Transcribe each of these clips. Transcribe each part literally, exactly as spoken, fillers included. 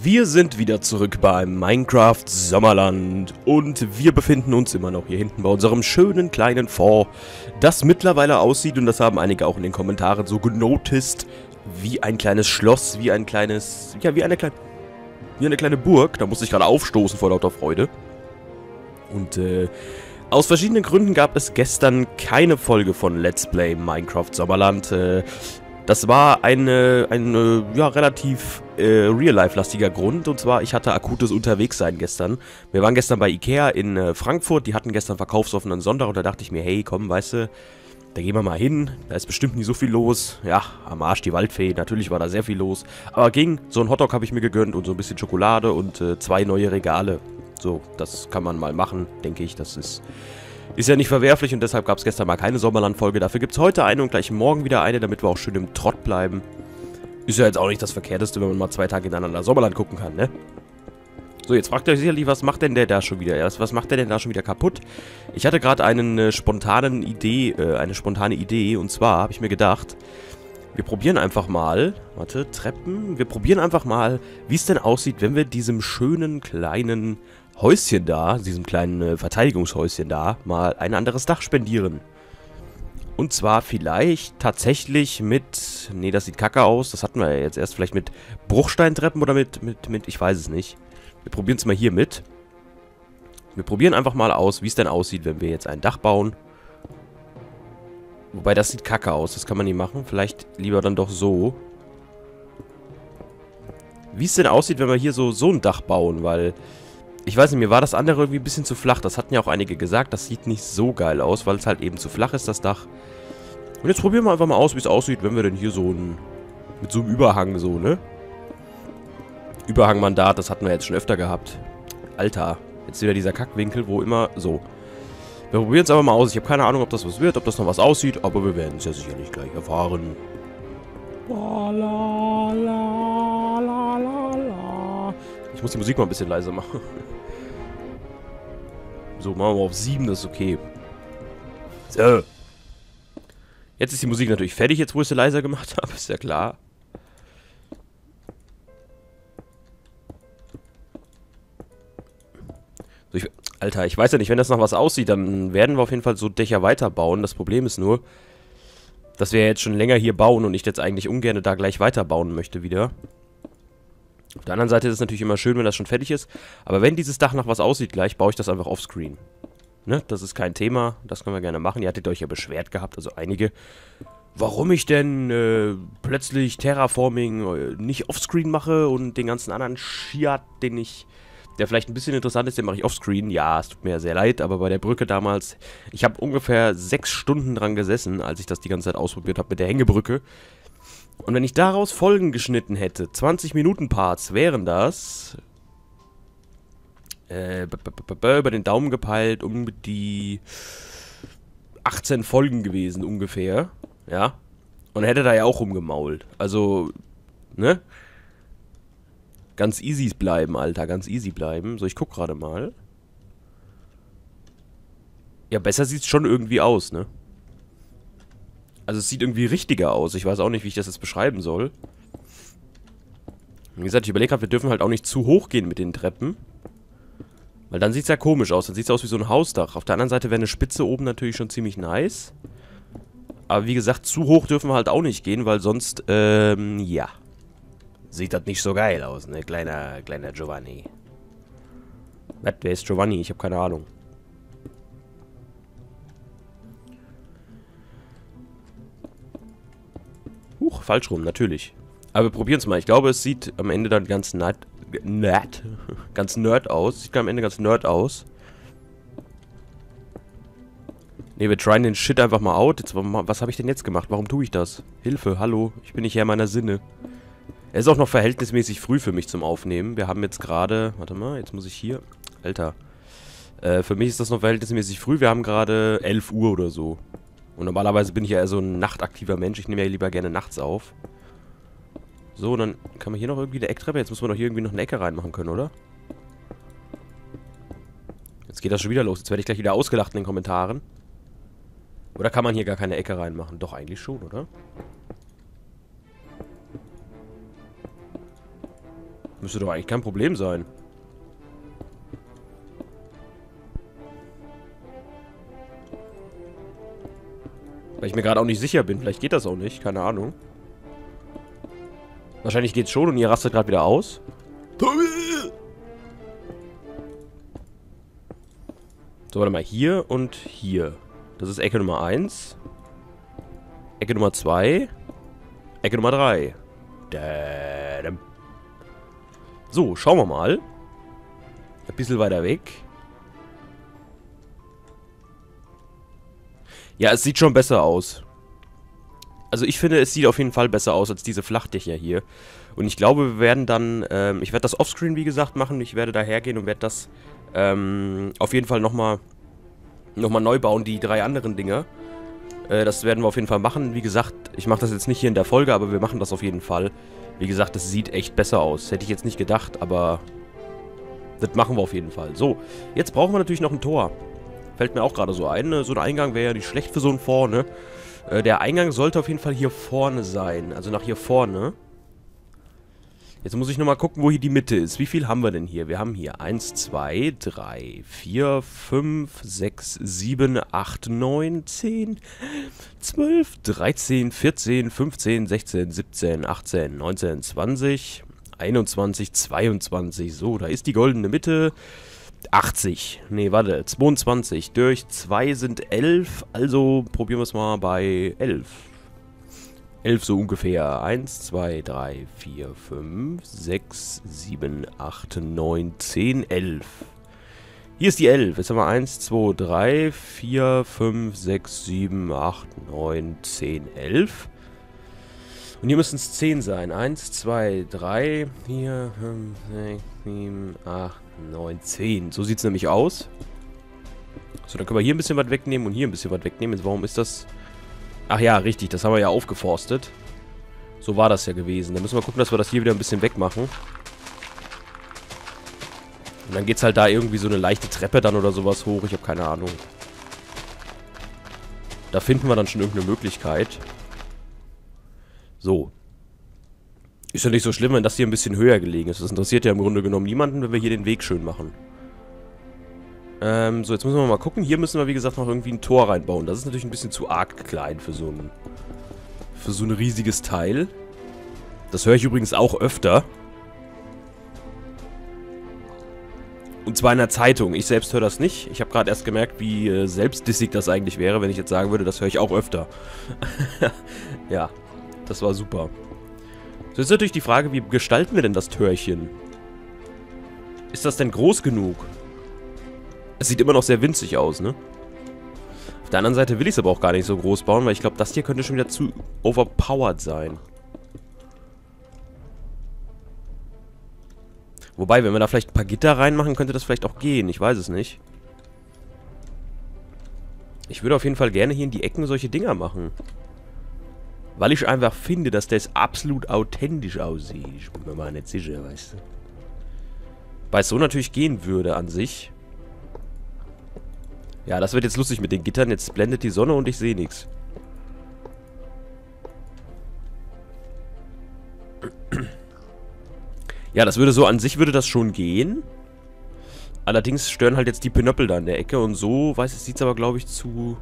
Wir sind wieder zurück beim Minecraft Sommerland und wir befinden uns immer noch hier hinten bei unserem schönen kleinen Fort, das mittlerweile aussieht, und das haben einige auch in den Kommentaren so genoticed, wie ein kleines Schloss, wie ein kleines, ja, wie eine kleine, wie eine kleine Burg. Da musste ich gerade aufstoßen vor lauter Freude. Und äh, aus verschiedenen Gründen gab es gestern keine Folge von Let's Play Minecraft Sommerland. Äh, Das war eine, eine ja, relativ äh, Real-Life-lastiger Grund, und zwar, ich hatte akutes Unterwegssein gestern. Wir waren gestern bei Ikea in äh, Frankfurt, die hatten gestern verkaufsoffenen Sonntag, und da dachte ich mir, hey, komm, weißt du, da gehen wir mal hin, da ist bestimmt nicht so viel los. Ja, am Arsch die Waldfee, natürlich war da sehr viel los, aber ging, so ein Hotdog habe ich mir gegönnt und so ein bisschen Schokolade und äh, zwei neue Regale. So, das kann man mal machen, denke ich, das ist... Ist ja nicht verwerflich, und deshalb gab es gestern mal keine Sommerland-Folge. Dafür gibt es heute eine und gleich morgen wieder eine, damit wir auch schön im Trott bleiben. Ist ja jetzt auch nicht das Verkehrteste, wenn man mal zwei Tage hintereinander Sommerland gucken kann, ne? So, jetzt fragt ihr euch sicherlich, was macht denn der da schon wieder? Was, was macht der denn da schon wieder kaputt? Ich hatte gerade einen äh, spontanen Idee, äh, eine spontane Idee, und zwar habe ich mir gedacht, wir probieren einfach mal, warte, Treppen, wir probieren einfach mal, wie es denn aussieht, wenn wir diesem schönen kleinen Häuschen da, diesem kleinen äh, Verteidigungshäuschen da, mal ein anderes Dach spendieren. Und zwar vielleicht tatsächlich mit, nee, das sieht kacke aus, das hatten wir ja jetzt erst, vielleicht mit Bruchsteintreppen oder mit, mit, mit, ich weiß es nicht. Wir probieren es mal hier mit. Wir probieren einfach mal aus, wie es denn aussieht, wenn wir jetzt ein Dach bauen. Wobei, das sieht kacke aus, das kann man nicht machen. Vielleicht lieber dann doch so. Wie es denn aussieht, wenn wir hier so, so ein Dach bauen, weil... Ich weiß nicht, mir war das andere irgendwie ein bisschen zu flach. Das hatten ja auch einige gesagt, das sieht nicht so geil aus, weil es halt eben zu flach ist, das Dach. Und jetzt probieren wir einfach mal aus, wie es aussieht, wenn wir denn hier so ein... Mit so einem Überhang so, ne? Überhangmandat, das hatten wir jetzt schon öfter gehabt. Alter, jetzt wieder dieser Kackwinkel, wo immer... So. Wir probieren es aber mal aus. Ich habe keine Ahnung, ob das was wird, ob das noch was aussieht, aber wir werden es ja sicherlich gleich erfahren. La, la, la, la, la, la. Ich muss die Musik mal ein bisschen leiser machen. So, machen wir auf sieben, das ist okay. So. Jetzt ist die Musik natürlich fertig, jetzt wo ich sie leiser gemacht habe, ist ja klar. So, ich, Alter, ich weiß ja nicht, wenn das noch was aussieht, dann werden wir auf jeden Fall so Dächer weiterbauen. Das Problem ist nur, dass wir jetzt schon länger hier bauen und ich jetzt eigentlich ungern da gleich weiterbauen möchte wieder. Auf der anderen Seite ist es natürlich immer schön, wenn das schon fertig ist. Aber wenn dieses Dach nach was aussieht gleich, baue ich das einfach offscreen. Ne? Das ist kein Thema. Das können wir gerne machen. Ihr hattet euch ja beschwert gehabt, also einige, warum ich denn äh, plötzlich Terraforming äh, nicht offscreen mache und den ganzen anderen Shit, den ich... Der vielleicht ein bisschen interessant ist, den mache ich offscreen. Ja, es tut mir ja sehr leid, aber bei der Brücke damals... Ich habe ungefähr sechs Stunden dran gesessen, als ich das die ganze Zeit ausprobiert habe mit der Hängebrücke. Und wenn ich daraus Folgen geschnitten hätte, zwanzig Minuten Parts, wären das, äh, über den Daumen gepeilt, um die achtzehn Folgen gewesen ungefähr, ja, und hätte da ja auch rumgemault, also, ne, ganz easy bleiben, Alter, ganz easy bleiben, so, ich guck gerade mal, ja, besser sieht's schon irgendwie aus, ne. Also es sieht irgendwie richtiger aus. Ich weiß auch nicht, wie ich das jetzt beschreiben soll. Wie gesagt, ich überlege gerade, wir dürfen halt auch nicht zu hoch gehen mit den Treppen. Weil dann sieht es ja komisch aus. Dann sieht es aus wie so ein Hausdach. Auf der anderen Seite wäre eine Spitze oben natürlich schon ziemlich nice. Aber wie gesagt, zu hoch dürfen wir halt auch nicht gehen, weil sonst, ähm, ja. Sieht das nicht so geil aus, ne? Kleiner, kleiner Giovanni. Was? Wer ist Giovanni? Ich habe keine Ahnung. Huch, falsch rum, natürlich. Aber wir probieren es mal. Ich glaube, es sieht am Ende dann ganz nerd, nerd, ganz nerd aus. Sieht am Ende ganz nerd aus. Ne, wir tryen den Shit einfach mal out. Jetzt, was habe ich denn jetzt gemacht? Warum tue ich das? Hilfe, hallo. Ich bin nicht Herr meiner Sinne. Es ist auch noch verhältnismäßig früh für mich zum Aufnehmen. Wir haben jetzt gerade... Warte mal, jetzt muss ich hier... Alter. Äh, für mich ist das noch verhältnismäßig früh. Wir haben gerade elf Uhr oder so. Und normalerweise bin ich ja eher so ein nachtaktiver Mensch. Ich nehme ja lieber gerne nachts auf. So, und dann kann man hier noch irgendwie eine Ecktreppe. Jetzt muss man doch hier irgendwie noch eine Ecke reinmachen können, oder? Jetzt geht das schon wieder los. Jetzt werde ich gleich wieder ausgelacht in den Kommentaren. Oder kann man hier gar keine Ecke reinmachen? Doch, eigentlich schon, oder? Müsste doch eigentlich kein Problem sein. Weil ich mir gerade auch nicht sicher bin. Vielleicht geht das auch nicht. Keine Ahnung. Wahrscheinlich geht's schon und ihr rastet gerade wieder aus. So, warte mal. Hier und hier. Das ist Ecke Nummer eins. Ecke Nummer zwei. Ecke Nummer drei. So, schauen wir mal. Ein bisschen weiter weg. Ja, es sieht schon besser aus. Also ich finde, es sieht auf jeden Fall besser aus als diese Flachdächer hier. Und ich glaube, wir werden dann, ähm, ich werde das offscreen, wie gesagt, machen. Ich werde da hergehen und werde das ähm, auf jeden Fall nochmal noch mal neu bauen, die drei anderen Dinger. Äh, das werden wir auf jeden Fall machen. Wie gesagt, ich mache das jetzt nicht hier in der Folge, aber wir machen das auf jeden Fall. Wie gesagt, das sieht echt besser aus. Hätte ich jetzt nicht gedacht, aber das machen wir auf jeden Fall. So, jetzt brauchen wir natürlich noch ein Tor. Fällt mir auch gerade so ein. So ein Eingang wäre ja nicht schlecht für so ein Fort, ne? Äh, der Eingang sollte auf jeden Fall hier vorne sein. Also nach hier vorne. Jetzt muss ich nochmal gucken, wo hier die Mitte ist. Wie viel haben wir denn hier? Wir haben hier eins, zwei, drei, vier, fünf, sechs, sieben, acht, neun, zehn, zwölf, dreizehn, vierzehn, fünfzehn, sechzehn, siebzehn, achtzehn, neunzehn, zwanzig, einundzwanzig, zweiundzwanzig. So, da ist die goldene Mitte. achtzig. Nee, warte. zweiundzwanzig. Durch zwei sind elf. Also probieren wir es mal bei elf. elf so ungefähr. eins, zwei, drei, vier, fünf, sechs, sieben, acht, neun, zehn, elf. Hier ist die elf. Jetzt haben wir eins, zwei, drei, vier, fünf, sechs, sieben, acht, neun, zehn, elf. Und hier müssen es zehn sein. eins, zwei, drei, vier, fünf, sechs, sieben, acht, neun, zehn. So sieht es nämlich aus. So, dann können wir hier ein bisschen was wegnehmen und hier ein bisschen was wegnehmen. Jetzt, warum ist das... Ach ja, richtig, das haben wir ja aufgeforstet. So war das ja gewesen. Dann müssen wir gucken, dass wir das hier wieder ein bisschen wegmachen. Und dann geht's halt da irgendwie so eine leichte Treppe dann oder sowas hoch. Ich habe keine Ahnung. Da finden wir dann schon irgendeine Möglichkeit. So. Ist ja nicht so schlimm, wenn das hier ein bisschen höher gelegen ist. Das interessiert ja im Grunde genommen niemanden, wenn wir hier den Weg schön machen. Ähm, so, jetzt müssen wir mal gucken. Hier müssen wir, wie gesagt, noch irgendwie ein Tor reinbauen. Das ist natürlich ein bisschen zu arg klein für so ein... Für so ein riesiges Teil. Das höre ich übrigens auch öfter. Und zwar in der Zeitung. Ich selbst höre das nicht. Ich habe gerade erst gemerkt, wie äh, selbstdissig das eigentlich wäre, wenn ich jetzt sagen würde, das höre ich auch öfter. Ja, das war super. So, jetzt ist natürlich die Frage, wie gestalten wir denn das Türchen? Ist das denn groß genug? Es sieht immer noch sehr winzig aus, ne? Auf der anderen Seite will ich es aber auch gar nicht so groß bauen, weil ich glaube, das hier könnte schon wieder zu overpowered sein. Wobei, wenn wir da vielleicht ein paar Gitter reinmachen, könnte das vielleicht auch gehen. Ich weiß es nicht. Ich würde auf jeden Fall gerne hier in die Ecken solche Dinger machen. Weil ich einfach finde, dass das absolut authentisch aussieht. Ich bin mir mal nicht sicher, weißt du. Weil es so natürlich gehen würde an sich. Ja, das wird jetzt lustig mit den Gittern. Jetzt blendet die Sonne und ich sehe nichts. Ja, das würde so, an sich würde das schon gehen. Allerdings stören halt jetzt die Pinöppel da in der Ecke. Und so, weiß ich, sieht es aber, glaube ich, zu...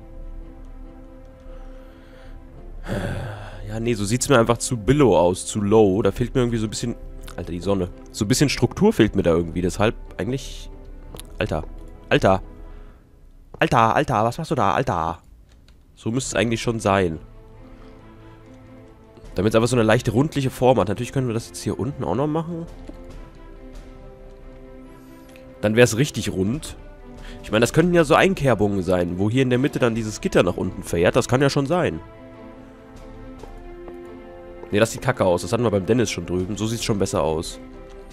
Ja, nee, so sieht es mir einfach zu billow aus, zu low. Da fehlt mir irgendwie so ein bisschen... Alter, die Sonne. So ein bisschen Struktur fehlt mir da irgendwie. Deshalb eigentlich... Alter. Alter. Alter, Alter, was machst du da? Alter. So müsste es eigentlich schon sein. Damit es einfach so eine leichte rundliche Form hat. Natürlich können wir das jetzt hier unten auch noch machen. Dann wäre es richtig rund. Ich meine, das könnten ja so Einkerbungen sein, wo hier in der Mitte dann dieses Gitter nach unten fährt. Das kann ja schon sein. Ne, das sieht kacke aus. Das hatten wir beim Dennis schon drüben. So sieht es schon besser aus.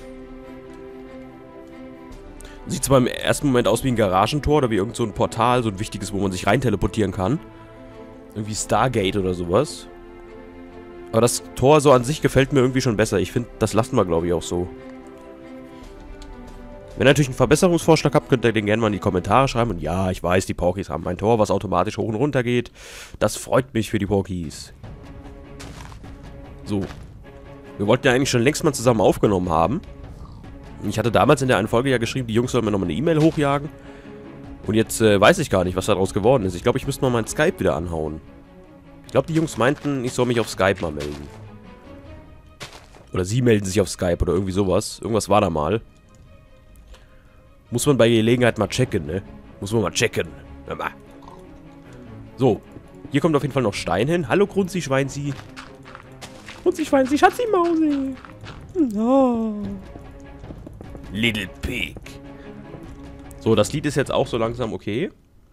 Sieht zwar im ersten Moment aus wie ein Garagentor oder wie irgend so ein Portal, so ein wichtiges, wo man sich rein teleportieren kann. Irgendwie Stargate oder sowas. Aber das Tor so an sich gefällt mir irgendwie schon besser. Ich finde, das lassen wir, glaube ich, auch so. Wenn ihr natürlich einen Verbesserungsvorschlag habt, könnt ihr den gerne mal in die Kommentare schreiben. Und ja, ich weiß, die Porkies haben ein Tor, was automatisch hoch und runter geht. Das freut mich für die Porkies. So. Wir wollten ja eigentlich schon längst mal zusammen aufgenommen haben. Ich hatte damals in der einen Folge ja geschrieben, die Jungs sollen mir nochmal eine E-Mail hochjagen. Und jetzt äh, weiß ich gar nicht, was daraus geworden ist. Ich glaube, ich müsste mal mein Skype wieder anhauen. Ich glaube, die Jungs meinten, ich soll mich auf Skype mal melden. Oder sie melden sich auf Skype oder irgendwie sowas. Irgendwas war da mal. Muss man bei Gelegenheit mal checken, ne? Muss man mal checken. So. Hier kommt auf jeden Fall noch Stein hin. Hallo, Grunzi, Schweinzi. Grunzi, Schweinzi, Schatzi, Mausi. Oh. Little Pig. So, das Lied ist jetzt auch so langsam okay.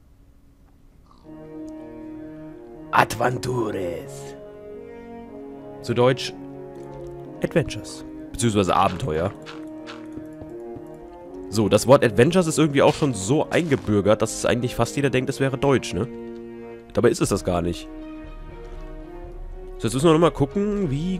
Adventures. Zu Deutsch Adventures. Beziehungsweise Abenteuer. So, das Wort Adventures ist irgendwie auch schon so eingebürgert, dass es eigentlich fast jeder denkt, es wäre Deutsch, ne? Dabei ist es das gar nicht. So, jetzt müssen wir nochmal gucken, wie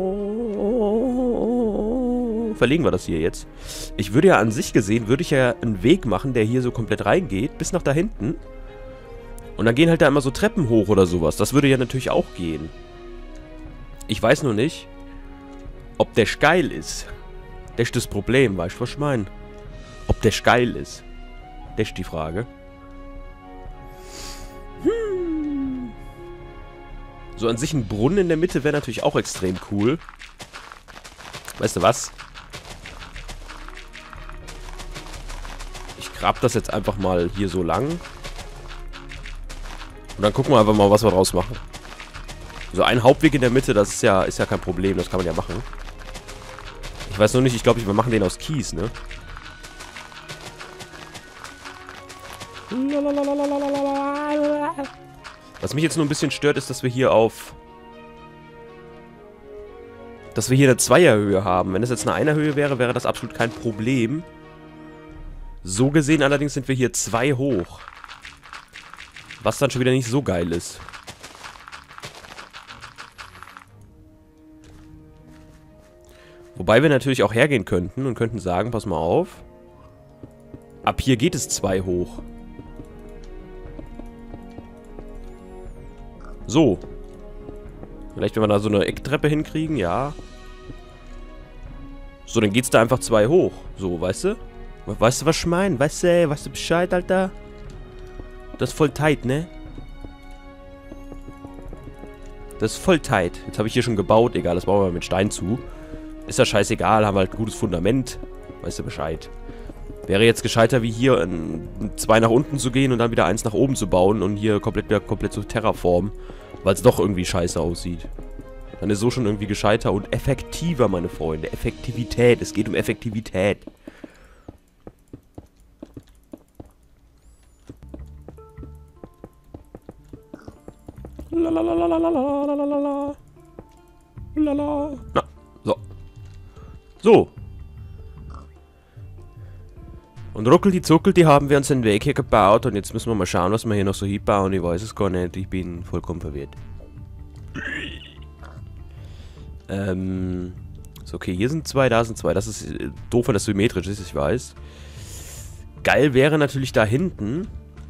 genau verlegen wir das hier jetzt. Ich würde ja an sich gesehen, würde ich ja einen Weg machen, der hier so komplett reingeht, bis nach da hinten. Und dann gehen halt da immer so Treppen hoch oder sowas. Das würde ja natürlich auch gehen. Ich weiß nur nicht, ob der geil ist. Das ist das Problem, weißt du, was ich meine? Ob der geil ist. Das ist die Frage. Hm. So an sich ein Brunnen in der Mitte wäre natürlich auch extrem cool. Weißt du was? Ich grab das jetzt einfach mal hier so lang. Und dann gucken wir einfach mal, was wir draus machen. So ein Hauptweg in der Mitte, das ist ja, ist ja kein Problem. Das kann man ja machen. Ich weiß nur nicht, ich glaube, wir machen den aus Kies, ne? Was mich jetzt nur ein bisschen stört, ist, dass wir hier auf... Dass wir hier eine Zweierhöhe haben. Wenn es jetzt eine Einerhöhe wäre, wäre das absolut kein Problem. So gesehen allerdings sind wir hier zwei hoch. Was dann schon wieder nicht so geil ist. Wobei wir natürlich auch hergehen könnten und könnten sagen, pass mal auf. Ab hier geht es zwei hoch. So. Vielleicht, wenn wir da so eine Ecktreppe hinkriegen, ja. So, dann geht's da einfach zwei hoch. So, weißt du? Weißt du, was ich meine? Weißt du, weißt du Bescheid, Alter? Das ist voll tight, ne? Das ist voll tight. Jetzt habe ich hier schon gebaut. Egal, das bauen wir mit Stein zu. Ist ja scheißegal. Haben wir halt ein gutes Fundament. Weißt du Bescheid. Wäre jetzt gescheiter, wie hier in, in zwei nach unten zu gehen und dann wieder eins nach oben zu bauen und hier komplett wieder komplett zu terraformen. Weil es doch irgendwie scheiße aussieht. Dann ist so schon irgendwie gescheiter und effektiver, meine Freunde. Effektivität. Es geht um Effektivität. Lalalalalalala. Lala. Na, so. So. Und ruckeldi zuckeldi haben wir uns den Weg hier gebaut und jetzt müssen wir mal schauen, was wir hier noch so hinbauen. Ich weiß es gar nicht, ich bin vollkommen verwirrt. Ähm, so, okay, hier sind zwei, da sind zwei. Das ist äh, doof, wenn das symmetrisch ist, ich weiß. Geil wäre natürlich da hinten.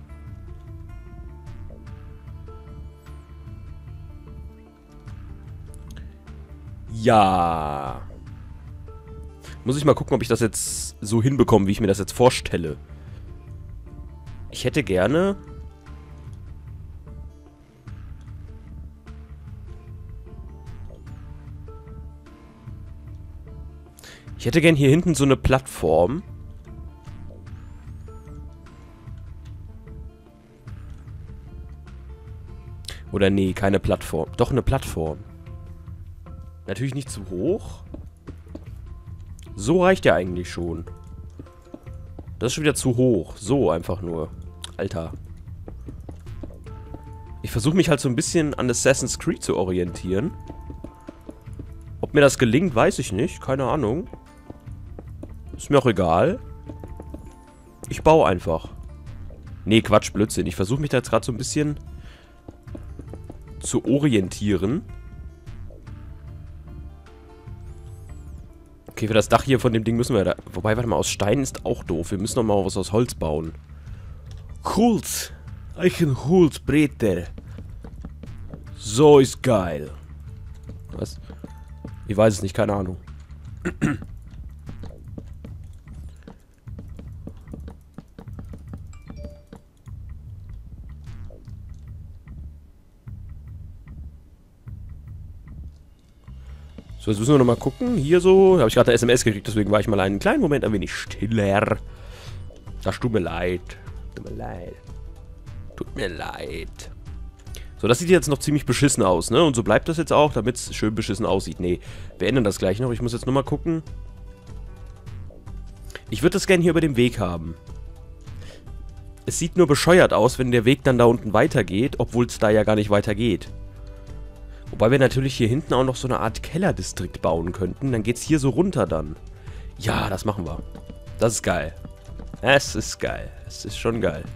Ja. Muss ich mal gucken, ob ich das jetzt so hinbekomme, wie ich mir das jetzt vorstelle. Ich hätte gerne... Ich hätte gern hier hinten so eine Plattform. Oder nee, keine Plattform. Doch eine Plattform. Natürlich nicht zu hoch. So reicht ja eigentlich schon. Das ist schon wieder zu hoch. So einfach nur. Alter. Ich versuche mich halt so ein bisschen an Assassin's Creed zu orientieren. Ob mir das gelingt, weiß ich nicht. Keine Ahnung. Ist mir auch egal. Ich baue einfach. Nee, Quatsch, Blödsinn. Ich versuche mich da jetzt gerade so ein bisschen zu orientieren. Okay, für das Dach hier von dem Ding müssen wir da... Wobei, warte mal, aus Stein ist auch doof. Wir müssen noch mal was aus Holz bauen. Holz. Eichenholzbretter. So ist geil. Was? Ich weiß es nicht, keine Ahnung. So, jetzt müssen wir nochmal gucken. Hier so, habe ich gerade eine S M S gekriegt, deswegen war ich mal einen kleinen Moment ein wenig stiller. Das tut mir leid. Tut mir leid. Tut mir leid. So, das sieht jetzt noch ziemlich beschissen aus, ne? Und so bleibt das jetzt auch, damit es schön beschissen aussieht. Nee, wir ändern das gleich noch. Ich muss jetzt nochmal gucken. Ich würde das gerne hier über dem Weg haben. Es sieht nur bescheuert aus, wenn der Weg dann da unten weitergeht, obwohl es da ja gar nicht weitergeht. Wobei wir natürlich hier hinten auch noch so eine Art Kellerdistrikt bauen könnten. Dann geht's hier so runter dann. Ja, das machen wir. Das ist geil. Es ist geil. Es ist schon geil.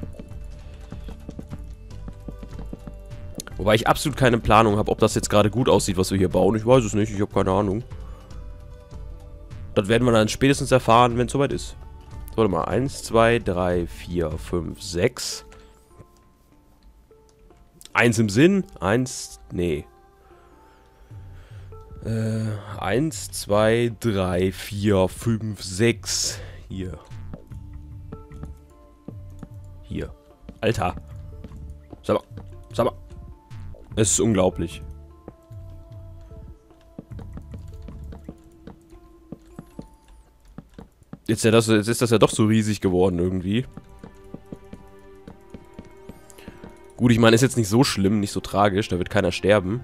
Wobei ich absolut keine Planung habe, ob das jetzt gerade gut aussieht, was wir hier bauen. Ich weiß es nicht. Ich habe keine Ahnung. Das werden wir dann spätestens erfahren, wenn es soweit ist. Warte mal. eins, zwei, drei, vier, fünf, sechs. Eins im Sinn. Eins. Nee. Äh, eins, zwei, drei, vier, fünf, sechs. Hier. Hier. Alter. Sag mal. Sag mal. Es ist unglaublich. Jetzt, ja das, jetzt ist das ja doch so riesig geworden irgendwie. Gut, ich meine, ist jetzt nicht so schlimm, nicht so tragisch. Da wird keiner sterben.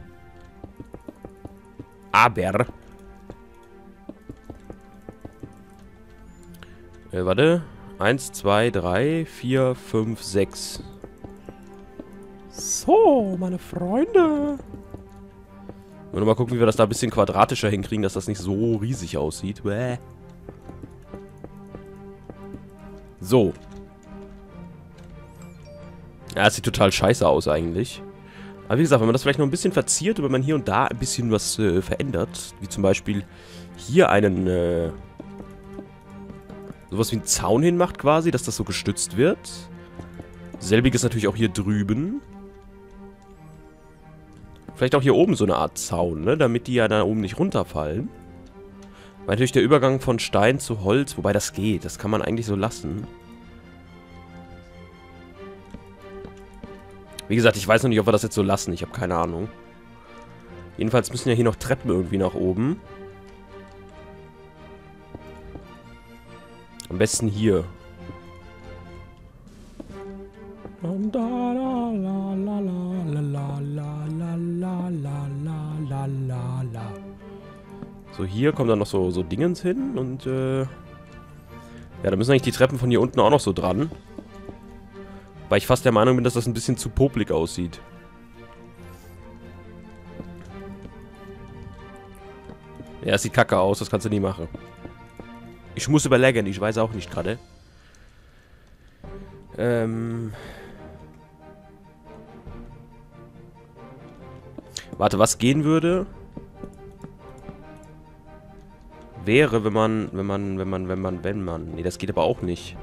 Aber... Äh, warte. Eins, zwei, drei, vier, fünf, sechs. So, meine Freunde. Und mal gucken, wie wir das da ein bisschen quadratischer hinkriegen, dass das nicht so riesig aussieht. Bäh. So. Ja, es sieht total scheiße aus eigentlich. Aber wie gesagt, wenn man das vielleicht noch ein bisschen verziert und wenn man hier und da ein bisschen was äh, verändert, wie zum Beispiel hier einen, äh, sowas wie einen Zaun hinmacht quasi, dass das so gestützt wird. Selbiges natürlich auch hier drüben. Vielleicht auch hier oben so eine Art Zaun, ne, damit die ja da oben nicht runterfallen. Weil natürlich der Übergang von Stein zu Holz, wobei das geht, das kann man eigentlich so lassen. Wie gesagt, ich weiß noch nicht, ob wir das jetzt so lassen. Ich habe keine Ahnung. Jedenfalls müssen ja hier noch Treppen irgendwie nach oben. Am besten hier. So, hier kommen dann noch so, so Dingens hin und äh... ja, da müssen eigentlich die Treppen von hier unten auch noch so dran. Weil ich fast der Meinung bin, dass das ein bisschen zu popelig aussieht. Ja, es sieht kacke aus, das kannst du nie machen. Ich muss überlegen, ich weiß auch nicht gerade. Ähm... Warte, was gehen würde? Wäre, wenn man, wenn man, wenn man, wenn man, wenn man... Nee, das geht aber auch nicht.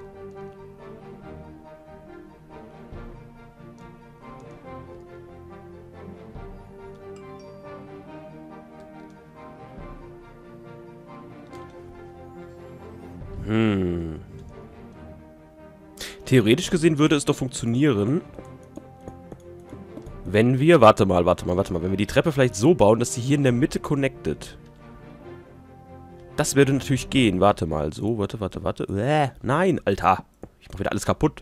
Hm. Theoretisch gesehen würde es doch funktionieren, wenn wir... Warte mal, warte mal, warte mal. Wenn wir die Treppe vielleicht so bauen, dass sie hier in der Mitte connected. Das würde natürlich gehen. Warte mal. So, warte, warte, warte. Äh, nein, Alter. Ich mach wieder alles kaputt.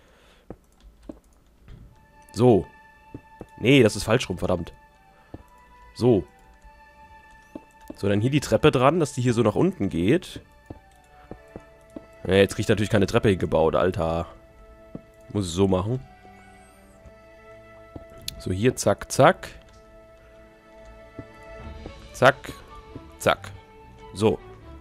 So. Nee, das ist falsch rum, verdammt. So. So, dann hier die Treppe dran, dass die hier so nach unten geht. Ja, jetzt krieg ich natürlich keine Treppe hingebaut, Alter. Muss ich so machen. So, hier, zack, zack. Zack. Zack. So.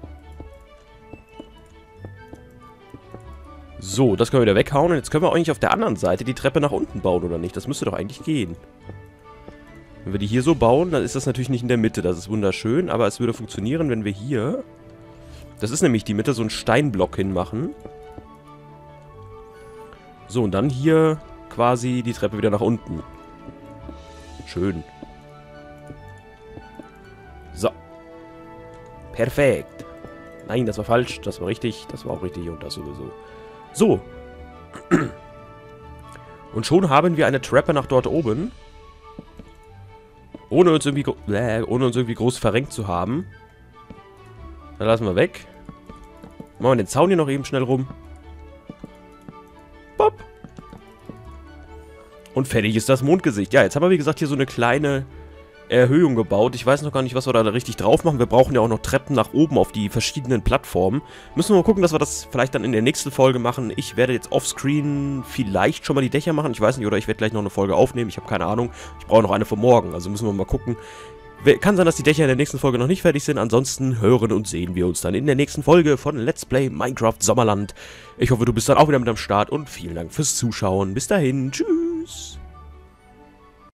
So, das können wir wieder weghauen. Und jetzt können wir eigentlich auf der anderen Seite die Treppe nach unten bauen, oder nicht? Das müsste doch eigentlich gehen. Wenn wir die hier so bauen, dann ist das natürlich nicht in der Mitte. Das ist wunderschön, aber es würde funktionieren, wenn wir hier... Das ist nämlich die Mitte, so einen Steinblock hinmachen. So, und dann hier quasi die Treppe wieder nach unten. Schön. So. Perfekt. Nein, das war falsch. Das war richtig. Das war auch richtig und das sowieso. So. Und schon haben wir eine Treppe nach dort oben. Ohne uns irgendwie, äh, ohne uns irgendwie groß verrenkt zu haben. Dann lassen wir weg. Machen wir den Zaun hier noch eben schnell rum. Bob. Und fertig ist das Mondgesicht. Ja, jetzt haben wir wie gesagt hier so eine kleine Erhöhung gebaut. Ich weiß noch gar nicht, was wir da richtig drauf machen. Wir brauchen ja auch noch Treppen nach oben auf die verschiedenen Plattformen. Müssen wir mal gucken, dass wir das vielleicht dann in der nächsten Folge machen. Ich werde jetzt offscreen vielleicht schon mal die Dächer machen. Ich weiß nicht, oder ich werde gleich noch eine Folge aufnehmen. Ich habe keine Ahnung. Ich brauche noch eine für morgen. Also müssen wir mal gucken. Kann sein, dass die Dächer in der nächsten Folge noch nicht fertig sind. Ansonsten hören und sehen wir uns dann in der nächsten Folge von Let's Play Minecraft Sommerland. Ich hoffe, du bist dann auch wieder mit am Start und vielen Dank fürs Zuschauen. Bis dahin. Tschüss.